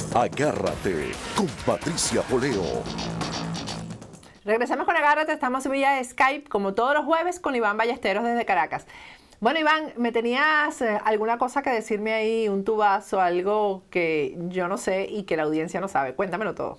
Agárrate con Patricia Poleo. Regresamos con Agárrate, estamos vía Skype como todos los jueves con Iván Ballesteros desde Caracas. Bueno, Iván, ¿me tenías alguna cosa que decirme ahí, un tubazo, algo que yo no sé y que la audiencia no sabe? Cuéntamelo todo.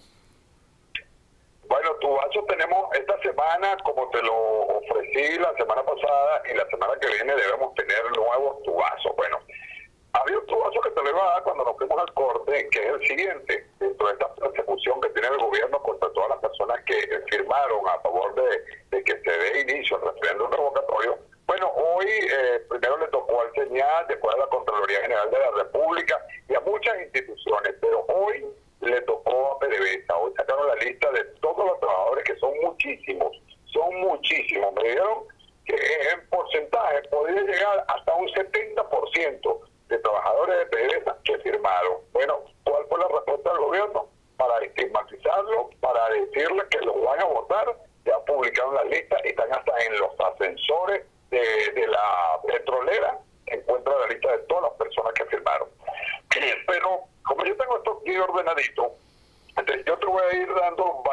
Bueno, tubazo tenemos esta semana, como te lo ofrecí la semana pasada, y la semana que viene debemos tener nuevos tubazos. Bueno, había un tubazo que te lo iba a dar cuando nos fuimos al corte, que es el siguiente. Dentro de esta persecución que tiene el gobierno contra todas las personas que firmaron a favor de que se dé inicio al referéndum revocatorio, bueno, hoy primero le tocó al CENIAT, después a la Contraloría General de la República y a muchas instituciones, pero hoy le tocó a PDVSA. Hoy sacaron la lista de todos los trabajadores, que son muchísimos. Me dijeron que en porcentaje podría llegar hasta un 70% de trabajadores de PDVSA que firmaron. Bueno, ¿cuál fue la respuesta del gobierno? Para estigmatizarlo, para decirles que los van a votar. Ya publicaron la lista y están hasta en los ascensores de la petrolera, encuentra la lista de todas las personas que firmaron. Pero como yo tengo esto aquí ordenadito, entonces yo te voy a ir dando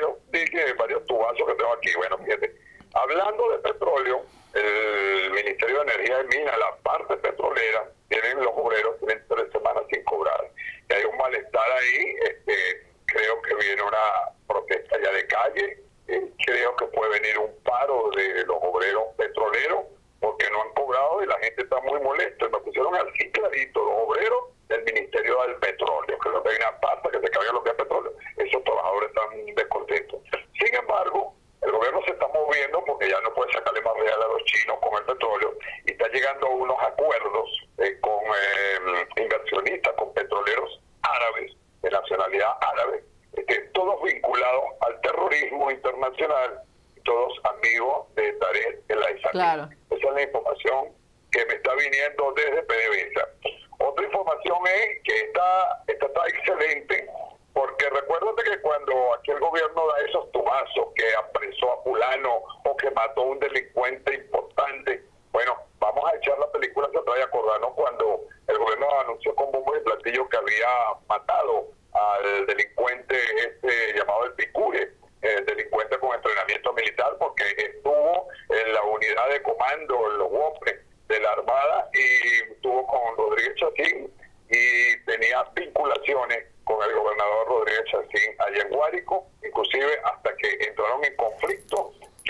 varios tubazos que tengo aquí. Bueno, fíjate, hablando de petróleo, el Ministerio de Energía y Minas, la parte petrolera, los obreros tienen 3 semanas sin cobrar. Y hay un malestar ahí, creo que viene una protesta ya de calle, creo que puede venir un paro de los obreros petroleros, porque no han cobrado y la gente está muy molesta. Me pusieron así clarito, los obreros del Ministerio del Petróleo, que no hay una pasta que se cargue lo que es petróleo. Esos trabajadores están descontentos. Sin embargo, el gobierno se está moviendo porque ya no puede sacarle más real a los chinos con el petróleo y está llegando a unos acuerdos con inversionistas, con petroleros árabes, de nacionalidad árabe, todos vinculados al terrorismo internacional, todos amigos de Tarek El Aissami. Claro. Esa es la información que me está viniendo desde PDVSA. Otra información es que esta está excelente, porque recuérdate que cuando aquí el gobierno da esos tubazos, que apresó a fulano o que mató a un delincuente importante, bueno, vamos a echar la película hacia atrás y acordarnos cuando el gobierno anunció con bombo y platillo que había matado al delincuente llamado el Picure, el delincuente con entrenamiento militar, porque estuvo en la unidad de comando, en los WOPRE de la Armada, y estuvo con Rodríguez Chacín y tenía vinculaciones con el gobernador Rodríguez Chacín allá en Guárico, inclusive hasta que entraron en conflicto,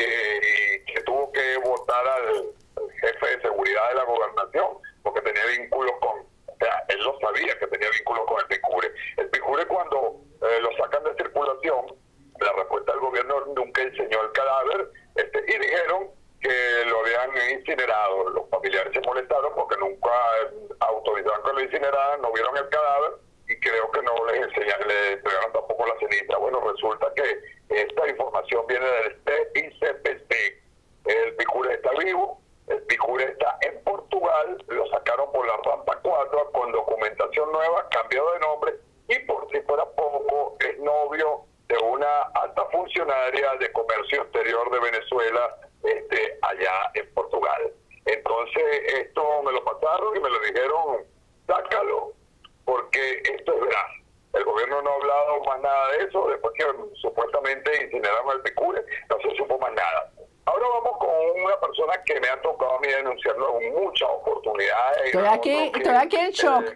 que tuvo que votar al jefe de seguridad de la gobernación, porque tenía vínculos él lo sabía que tenía vínculos con el Picure. El Picure, cuando lo sacan de circulación, la respuesta del gobierno nunca enseñó el cadáver, y dijeron que lo habían incinerado. Los familiares se molestaron porque nunca autorizaron que lo incineraran, no vieron el cadáver y creo que no les entregaron tampoco la ceniza. Bueno, resulta que esta información viene del CICPC. El Picure está vivo, el Picure está en Portugal, lo sacaron por la rampa 4 con documentación nueva, cambiado de nombre, y por si fuera poco, es novio de una alta funcionaria de comercio exterior de Venezuela, allá en Portugal. Entonces esto me lo pasaron y me lo dijeron, sácalo, porque esto es verdad. El gobierno no ha hablado más nada de eso, después que supuestamente incineraron el Picure, no se supo más nada. Ahora vamos con una persona que me ha tocado a mí denunciarlo en muchas oportunidades. Estoy aquí en shock.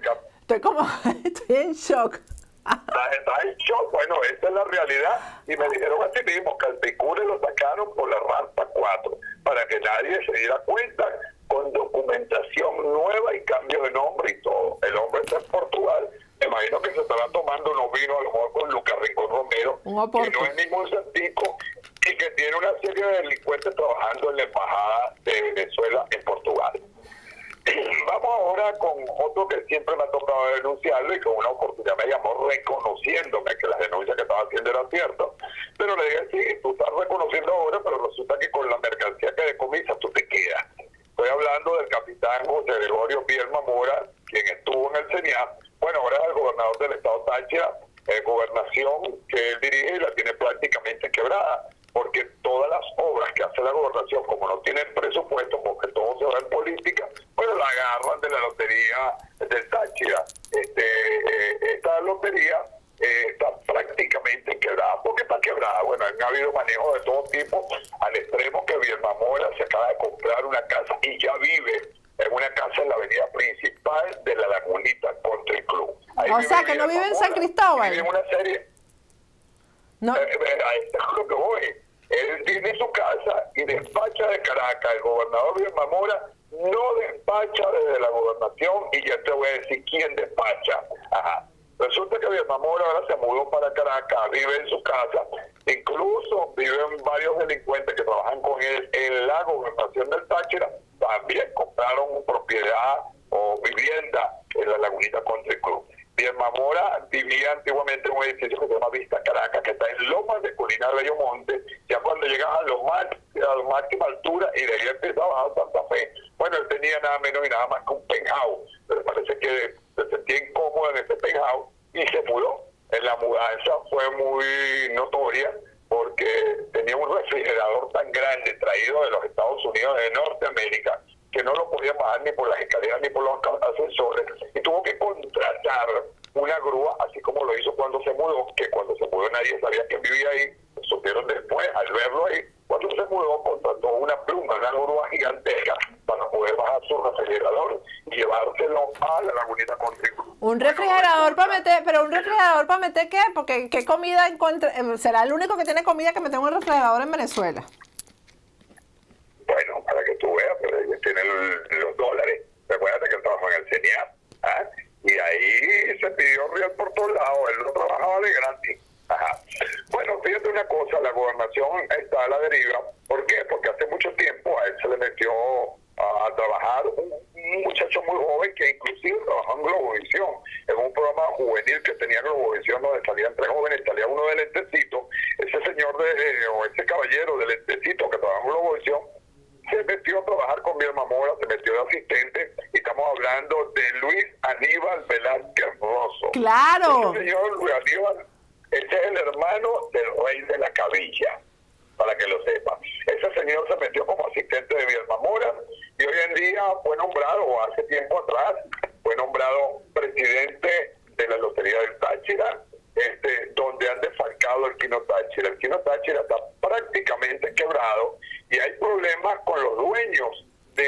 Estoy en shock. Está en shock. Bueno, esa es la realidad. Y me dijeron así mismo que al Picure lo sacaron por la rampa 4 para que nadie se diera cuenta, con documentación nueva y cambio de nombre y todo. El hombre está en Portugal. Me imagino que se estará tomando unos vinos a lo mejor con Lucas Rincón Romero, que no es ningún santico, y que tiene una serie de delincuentes trabajando en la embajada de Venezuela en Portugal. Vamos ahora con otro que siempre me ha tocado denunciarlo y con una oportunidad me llamó reconociéndome que las denuncias que estaba haciendo eran ciertas. Pero le dije, sí, tú estás reconociendo ahora, pero resulta que con la mercancía que decomisas tú te quedas. Estoy hablando del capitán José Gregorio Bielma Mora, quien estuvo en el CENIAT. Bueno, ahora es el gobernador del estado Táchira, gobernación que él dirige y la tiene prácticamente quebrada, porque todas las obras que hace la gobernación, como no tienen presupuesto, porque todo se va en política, bueno, la agarran de la lotería del Táchira. Esta lotería ha habido manejo de todo tipo, al extremo que Vilma Mora se acaba de comprar una casa y ya vive en una casa en la avenida principal de la Lagunita Country Club. Ahí O sea, que Vilma no vive en Mora, San Cristóbal. vive en una serie... No. Ahí está lo que voy. Él tiene su casa y despacha de Caracas. El gobernador Vilma Mora no despacha desde la gobernación y ya te voy a decir quién despacha. Ajá. Resulta que Vilma Mora ahora se mudó para Caracas, vive en su casa. Incluso viven varios delincuentes que trabajan con él en la gobernación del Táchira. También compraron propiedad o vivienda en la Lagunita Country Club. Vilma Mora vivía antiguamente en un edificio que se llama Vista Caracas, que está en Lomas de Colina Bellomonte. Ya cuando llegas a la máxima altura y de ahí empieza a bajar Santa Fe. Bueno, él tenía nada menos y nada más que un penthouse, pero parece que se sentía incómodo en ese penthouse y se mudó. En la mudanza fue muy notoria porque tenía un refrigerador tan grande traído de los Estados Unidos de Norteamérica que no lo podían bajar ni por las escaleras ni por los ascensores y tuvo que contratar una grúa, así como lo hizo cuando se mudó, que cuando se mudó nadie sabía que vivía ahí, supieron después al verlo ahí. Cuando se mudó contrató una pluma, una grúa gigantesca para poder bajar su refrigerador y llevárselo a la Lagunita Country Club. Un refrigerador para meter, pero un refrigerador para meter ¿qué? Porque ¿qué comida encuentra? Será el único que tiene comida que meter en un refrigerador en Venezuela. Bueno, para que tú veas, pero ellos tienen los dólares. Recuérdate que él trabajó en el CENIAP, ¿ah? Y ahí se pidió real por todos lados, él no trabajaba de gratis. Ajá. Bueno, fíjate una cosa, la gobernación está a la deriva. ¿Por qué? Porque hace mucho tiempo a él se le metió a trabajar un muchacho muy joven que inclusive trabajó en Globovisión, en un programa juvenil que tenía Globovisión donde salían tres jóvenes, salía uno de lentecito. Ese señor o ese caballero de lentecito que trabajó en Globovisión se metió a trabajar con Vilma Mora, se metió de asistente, y estamos hablando de Luis Aníbal Velázquez Rosso. ¡Claro! Ese señor Luis Aníbal, ese es el hermano del rey de la Cabilla, para que lo sepa. Ese señor se metió como asistente de Vilma Mora, y hoy en día fue nombrado, o hace tiempo atrás, fue nombrado presidente de la Lotería del Táchira, donde han desfalcado el Kino Táchira. El Kino Táchira está prácticamente quebrado y hay problemas con los dueños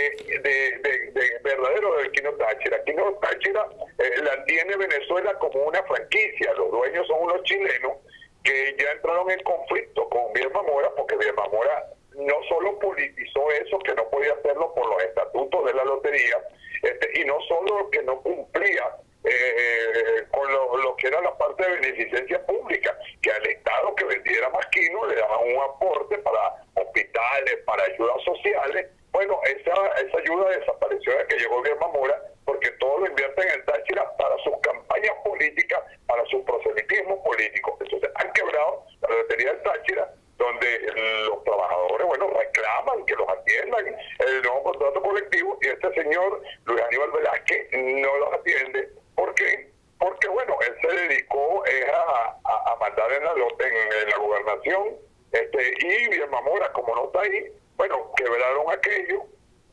de verdadero del Kino Táchira. Kino Táchira la tiene Venezuela como una franquicia. Los dueños son unos chilenos que ya entraron en conflicto con Vilma Mora porque Vilma Mora no solo politizó eso, que no podía hacerlo por los estatutos de la lotería, y no solo que no cumplía con lo que era la parte de beneficencia pública, que al Estado que vendiera más quino le daban un aporte para hospitales, para ayudas sociales. Bueno, esa ayuda desapareció desde que llegó Vilma Mora, porque todo lo invierte en el Táchira para sus campañas políticas, para su proselitismo político. Entonces han quebrado la lotería del Táchira, donde los trabajadores, bueno, reclaman que los atiendan el nuevo contrato colectivo, y este señor Luis Aníbal Velázquez no los atiende. ¿Por qué? Porque, bueno, él se dedicó a mandar en la gobernación, y Vilma Mora, como no está ahí, bueno, quebraron aquello.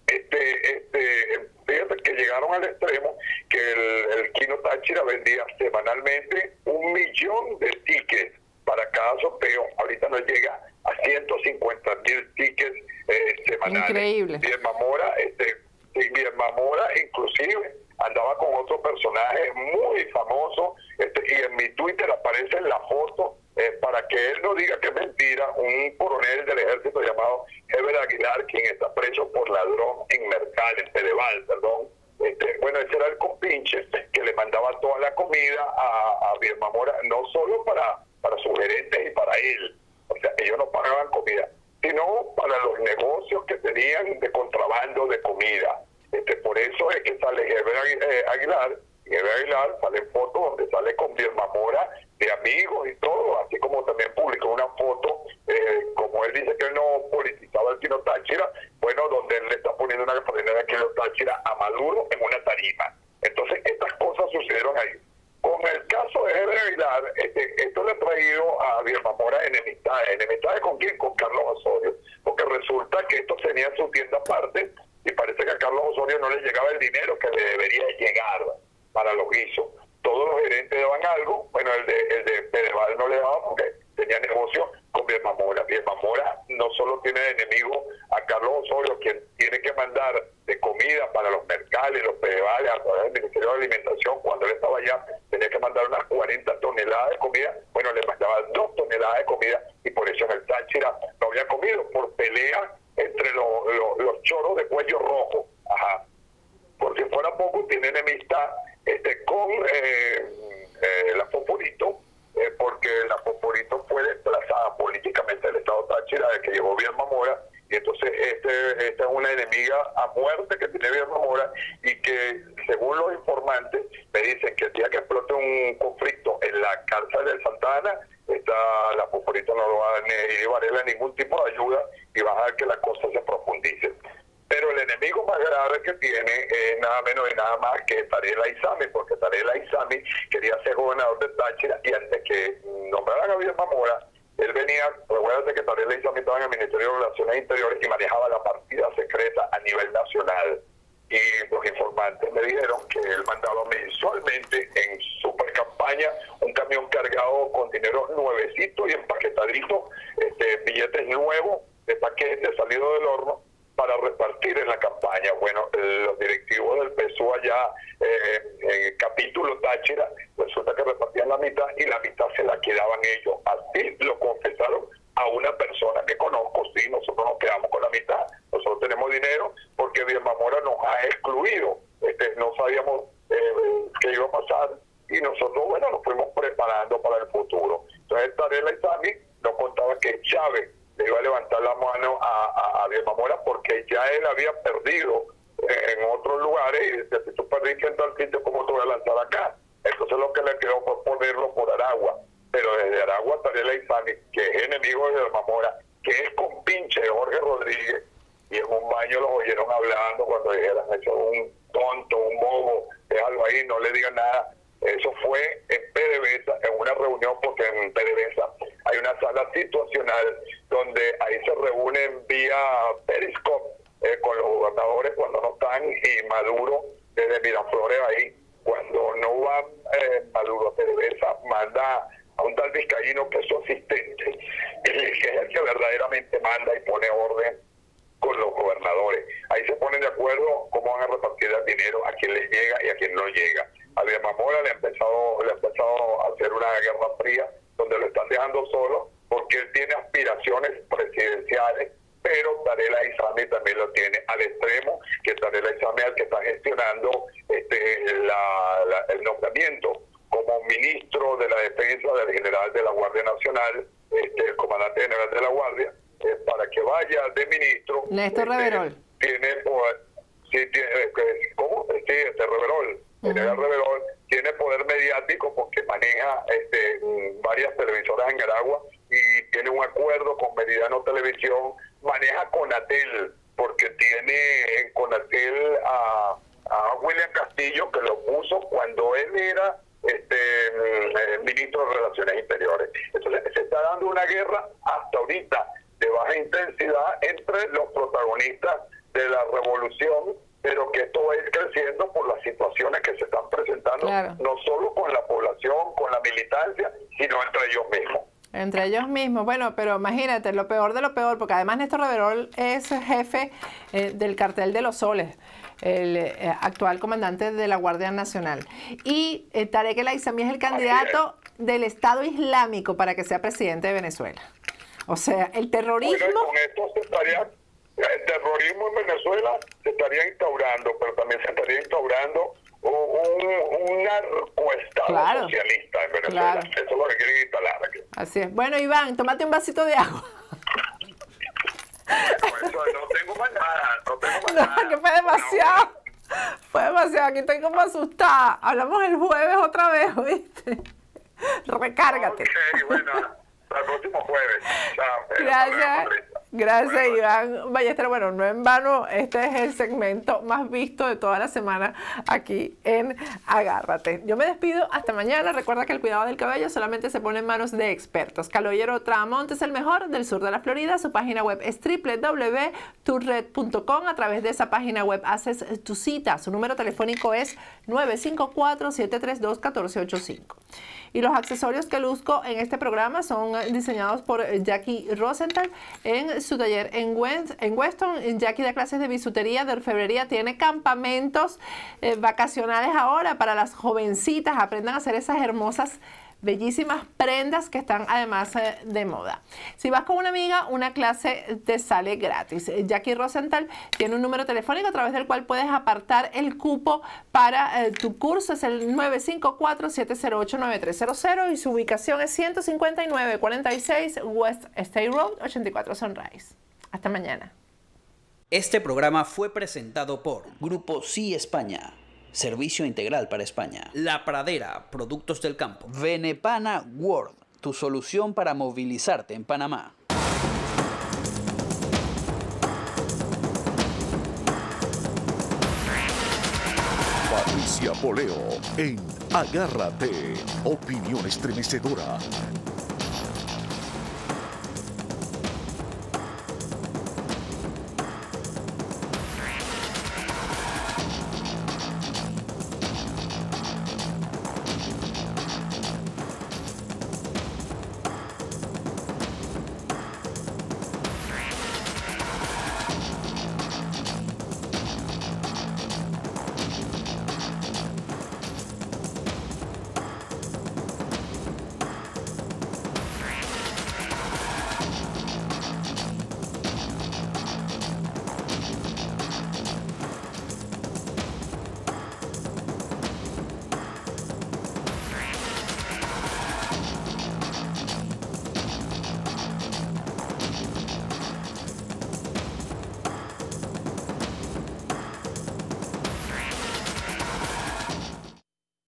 Fíjate que llegaron al extremo que el Kino Táchira vendía semanalmente 1 millón de tickets para cada sorteo. Ahorita nos llega a 150,000 tickets semanales. Increíble. Vilma Mora inclusive andaba con otro personaje muy famoso, y en mi Twitter aparece la foto, para que él no diga que es mentira, un coronel del ejército llamado Heber Aguilar, quien está preso por ladrón en Mercal, en Pedeval, perdón. Bueno, ese era el compinche que le mandaba toda la comida a Vilma Mora, no solo para sus gerentes y para él, o sea, ellos no pagaban comida, sino para los negocios que tenían de contrabando de comida. Por eso es que sale Heber Aguilar, y Heber Aguilar sale en fotos donde sale con Vilma Mora de amigos y todo, así como también publicó una foto, como él dice que él no politizaba el Kino Táchira, bueno, donde él le está poniendo una gasolinera Kino Táchira a Maduro en una tarima. Entonces estas cosas sucedieron ahí. Con el caso de Heber Aguilar, esto le ha traído a Vilma Mora enemistades. ¿Enemistades con quién? Con Carlos Osorio, porque resulta que esto tenía su tienda aparte y parece que a Carlos Osorio no le llegaba el dinero que le debería llegar para los guisos. Todos los gerentes daban algo, bueno, el de Pedeval no le daba porque tenía negocio con Vilma Mora. Vilma Mora no solo tiene de enemigo a Carlos Osorio, quien tiene que mandar de comida para los mercados y los pedevales a través del Ministerio de Alimentación. Cuando él estaba allá, tenía que mandar unas 40 toneladas de comida. Bueno, le mandaba 2 toneladas de comida y por eso en el Táchira no había comido, por pelea entre los choros de cuello rojo. Ajá. Por si fuera poco, tiene enemistad con la Foforito, porque la Foforito fue desplazada políticamente del Estado Táchira desde que llegó Vilma Mora, y entonces esta es una enemiga a muerte que tiene Vilma Mora, y que según los informantes me dicen que el día que explote un conflicto en la cárcel de Santa Ana, la Foforito no lo va a llevarle ningún tipo de ayuda y va a dejar que la cosa se profundice. Pero el enemigo más grave que tiene es nada menos y nada más que Tarek El Aissami, porque Tarek El Aissami quería ser gobernador de Táchira, y antes que nombraran a Vilma Mora, él venía, recuérdate que Tarek El Aissami estaba en el Ministerio de Relaciones Interiores y manejaba la partida secreta a nivel nacional. Y los informantes me dijeron que él mandaba mensualmente en su pre-campaña un camión cargado con dinero nuevecito y empaquetadito, billetes nuevos de paquetes salidos del horno, para repartir en la campaña. Bueno, los directivos del PSUV allá en capítulo Táchira, resulta que repartían la mitad y la mitad se la quedaban ellos. Así lo confesaron a una persona que conozco. Sí, nosotros nos quedamos con la mitad, nosotros tenemos dinero porque Vilma Mora nos ha excluido. No sabíamos qué iba a pasar y nosotros, bueno, nos fuimos preparando para el futuro. Entonces Tarek El Aissami nos contaba que Chávez le iba a levantar la mano a Vilma Mora porque ya él había perdido en otros lugares, y dice, si tú perdiste en tal sitio, ¿cómo te voy a lanzar acá? Entonces lo que le quedó fue ponerlo por Aragua. Pero desde Aragua, Tarek El Aissami, que es enemigo de Vilma Mora, que es compinche de Jorge Rodríguez, y en un baño los oyeron hablando cuando dijeran, eso es un tonto, un bobo, déjalo ahí, no le digan nada. Eso fue en PDVSA, en una reunión, porque en PDVSA hay una sala situacional donde ahí se reúnen vía Periscope con los gobernadores cuando no están, y Maduro desde Miraflores ahí. Cuando no va Maduro a PDVSA, manda a un tal vizcaíno que es su asistente, que es el que verdaderamente manda y pone orden con los gobernadores. Ahí se ponen de acuerdo cómo van a repartir el dinero, a quién les llega y a quién no llega. A Vilma Mora le ha empezado a hacer una guerra fría, donde lo están dejando solo, porque él tiene aspiraciones presidenciales, pero Tarek El Aissami también lo tiene al extremo, que Tarek El Aissami es el que está gestionando el nombramiento como ministro de la defensa del general de la Guardia Nacional, el comandante general de la Guardia, para que vaya de ministro. Néstor Reverol. Tiene poder, ¿cómo? Sí, Reverol. General Reverol tiene poder mediático porque maneja varias televisoras en Aragua y tiene un acuerdo con Meridiano Televisión, maneja Conatel, porque tiene en Conatel a William Castillo, que lo puso cuando él era ministro de Relaciones Interiores. Entonces se está dando una guerra hasta ahorita de baja intensidad entre los protagonistas de la revolución, pero que esto va a ir creciendo por las situaciones que se están presentando, claro, no solo con la población, con la militancia, sino entre ellos mismos. Entre ellos mismos, bueno, pero imagínate, lo peor de lo peor, porque además Néstor Reverol es jefe del cartel de los Soles, el actual comandante de la Guardia Nacional. Y Tarek El Aissami es el candidato del Estado Islámico para que sea presidente de Venezuela. O sea, el terrorismo... Bueno, con esto el terrorismo en Venezuela se estaría instaurando, pero también se estaría instaurando un narcoestado, claro, socialista en Venezuela. Claro. Eso es lo que quieren instalar aquí. Así es. Bueno, Iván, tómate un vasito de agua. No tengo más nada, no tengo más nada. Que fue demasiado. Fue demasiado. Aquí estoy como asustada. Hablamos el jueves otra vez, ¿oíste? Recárgate. Ok, bueno, hasta el próximo jueves. Chao. Gracias. Gracias, Iván Ballesteros. Bueno, no en vano, este es el segmento más visto de toda la semana aquí en Agárrate. Yo me despido hasta mañana. Recuerda que el cuidado del cabello solamente se pone en manos de expertos. Caballero Tramonte es el mejor del sur de la Florida. Su página web es www.turred.com. A través de esa página web haces tu cita. Su número telefónico es 954-732-1485. Y los accesorios que luzco en este programa son diseñados por Jackie Rosenthal en su taller en Weston. Jackie da clases de bisutería, de orfebrería, tiene campamentos vacacionales ahora para las jovencitas. Aprendan a hacer esas hermosas, bellísimas prendas que están además de moda. Si vas con una amiga, una clase te sale gratis. Jackie Rosenthal tiene un número telefónico a través del cual puedes apartar el cupo para tu curso. Es el 954-708-9300 y su ubicación es 15946 West State Road, 84 Sunrise. Hasta mañana. Este programa fue presentado por Grupo Sí España, servicio integral para España. La Pradera, productos del campo. Venepana World, tu solución para movilizarte en Panamá. Patricia Poleo en Agárrate, opinión estremecedora.